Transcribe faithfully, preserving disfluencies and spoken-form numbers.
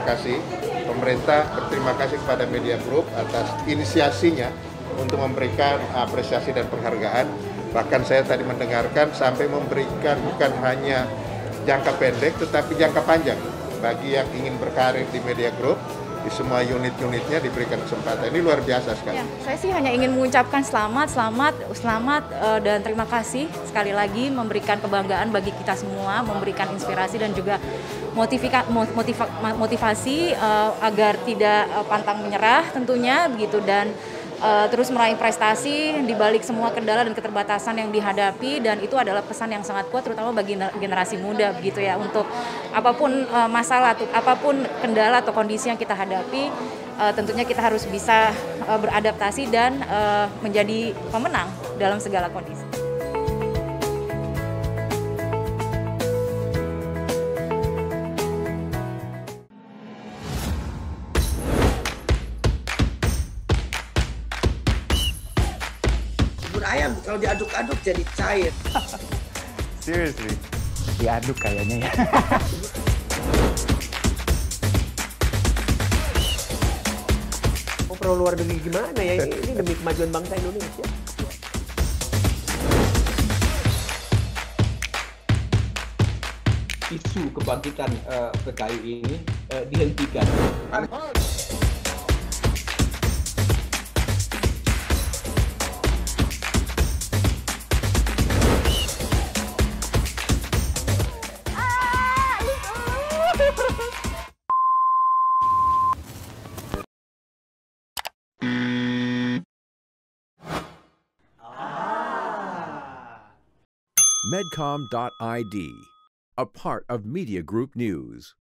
kasih. Pemerintah berterima kasih kepada Media Group atas inisiasinya untuk memberikan apresiasi dan penghargaan. Bahkan saya tadi mendengarkan sampai memberikan bukan hanya jangka pendek tetapi jangka panjang bagi yang ingin berkarir di Media Group. Di semua unit-unitnya diberikan kesempatan. Ini luar biasa sekali. Ya, saya sih hanya ingin mengucapkan selamat, selamat, selamat uh, dan terima kasih sekali lagi memberikan kebanggaan bagi kita semua, memberikan inspirasi dan juga motivika, motiva, motivasi uh, agar tidak uh, pantang menyerah tentunya begitu dan uh, terus meraih prestasi di balik semua kendala dan keterbatasan yang dihadapi, dan itu adalah pesan yang sangat kuat terutama bagi generasi muda begitu ya, untuk apapun uh, masalah atau apapun kendala atau kondisi yang kita hadapi, uh, tentunya kita harus bisa uh, beradaptasi dan uh, menjadi pemenang dalam segala kondisi. Ayam kalau diaduk-aduk jadi cair. Seriously, diaduk kayaknya ya. Oh, perlu luar negeri gimana ya? Ini demi kemajuan bangsa Indonesia. Isu kebangkitan uh, P K I ini uh, dihentikan. Medcom dot I D, a part of Media Group News.